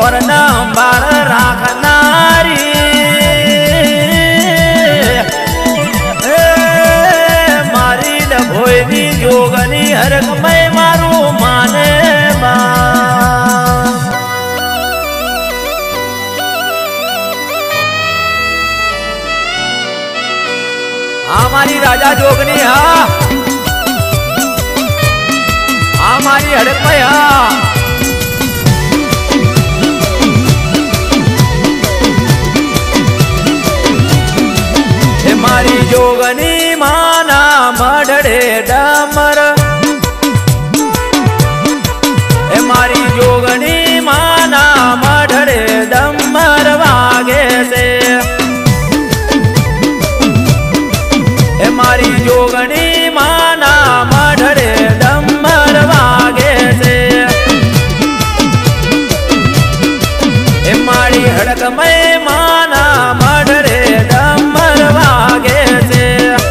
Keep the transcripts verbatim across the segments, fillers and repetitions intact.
और नंबर राखनारी मारी डभोयनी जोगनी हरक मैं मारू माने बा हमारी राजा जोगनी हा हमारी हड़क में हा मारी जोगनी माना मढ़े डमर मारी जोगनी माना मढ़े डमर वागे से मारी जोगनी माना मढ़े डमर वागे से मारी हड़क में माना मढ़े डमर वागे से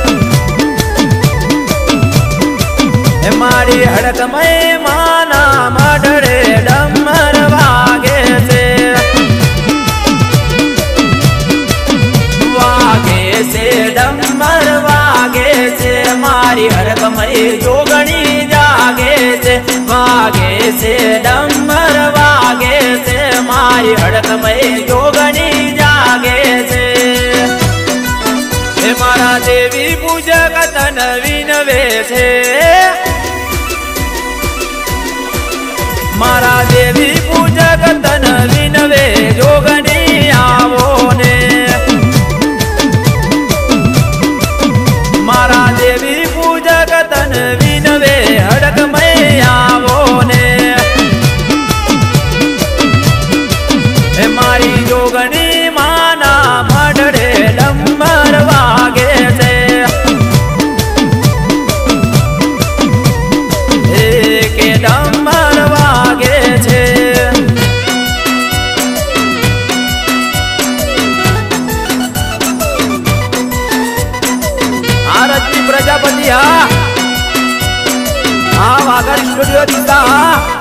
मारी हड़क में माना मढ़े डमर वागे से वागे से डमर वागे से मारी हड़क में जोगनी जागे से वागे से डमर वागे से मारी हड़क में जोगनी जागे से मारा देवी पूजक तन विनवे थे मारा देवी पूजक तन विनवे जोगनी आवो ने मारा देवी पूजक तन विनवे हड़क में आवो ने मारी जोगनी माना मढ़े डमर वागे से के डमर वागे छे आरती प्रजापति हा हा वागर स्टूडियो दिखता हा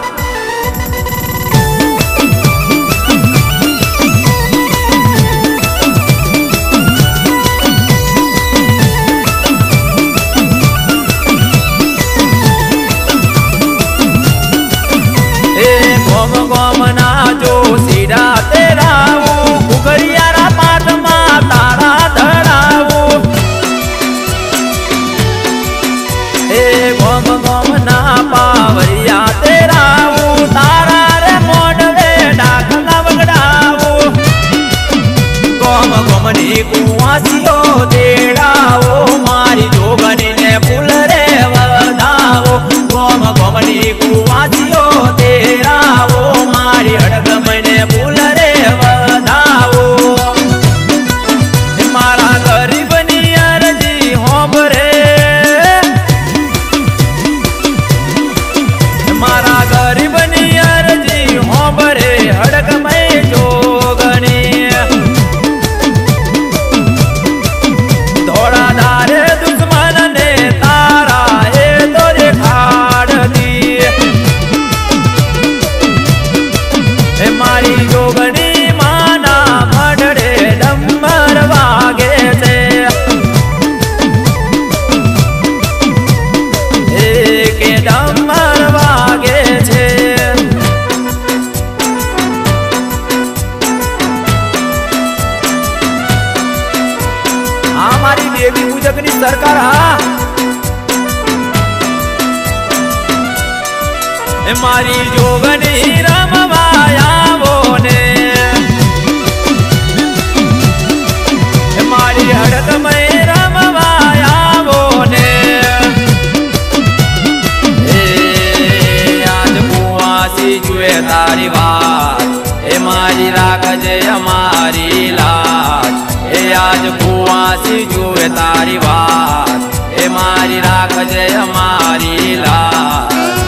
गोम गोम ना जो सीरा तेराऊ घुघरियारा पाठ मा तारा धराऊ ए गोम गोम ना पावरिया तेराऊ तारा रे मोडवे डाक नवगड़ाऊ गोम गोम नी कुआसियो देड़ाओ मारी जोगनी ने फूल रे वधाओ गोम गोम नी कुआसियो तेराओ मारी हड़क मने फूल रे वधाओ मारा गरीब नी अर्जी होम रे मारा गरीब नी अर्जी होम रे हड़क में जोगनी थोड़ा दारे दुश्मन ने तारा है तो खाड़ दी मारी जोगनी माना मढ़े डमर वागे से के डमर वागे छे हमारी देवी पूजकनी सरकार हा मारी जोगनी रमवाया बोने मारी हड़क में रमवाया बोने आज कुआसी जुए तारी बात ए मारी राख जे हमारी लाज ए आज कुआसी जुए तारी बात ए मारी राख जे हमारी लाज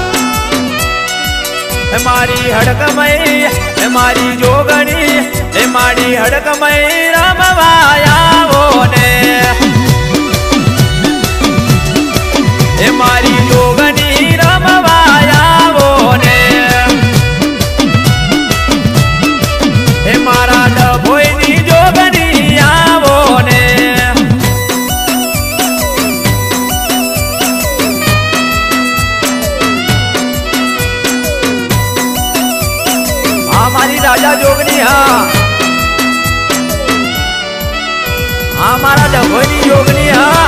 मारी हड़क मई मारी जोगनी मारी हड़क मई रमवाया बोने मारी जोगनी रमवाया बोने हमारा डभोनी जोगनी हाँ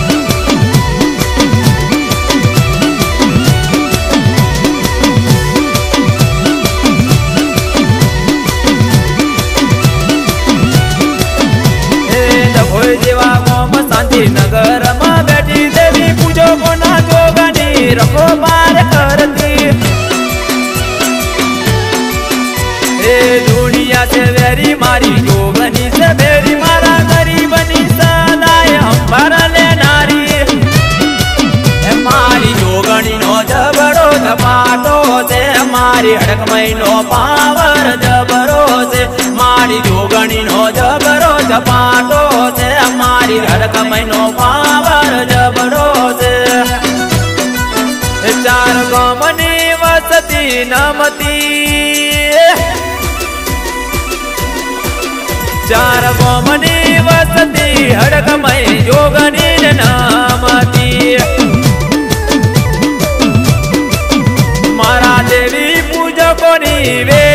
डभोई जेवा मोम शांति नगर में बैठी देवी पूजो कोना जोगनी रखो बार करती ए दुनिया से वेरी मारी जोगनी से वेरी मारा गरीबनी सदाए हम भर ले नारी ए मारी जोगनी नो जबरो धपाटो से मारी हड़क महीनो पावर जबरो से मारी जोगनी नो जबरो धपाटो से मारी हड़क महीनो पावर जबरो से चार गमनी वसती नमती चार गमनी वसती हड़कमय जोगनी नामती मारा देवी पूजकोनी वे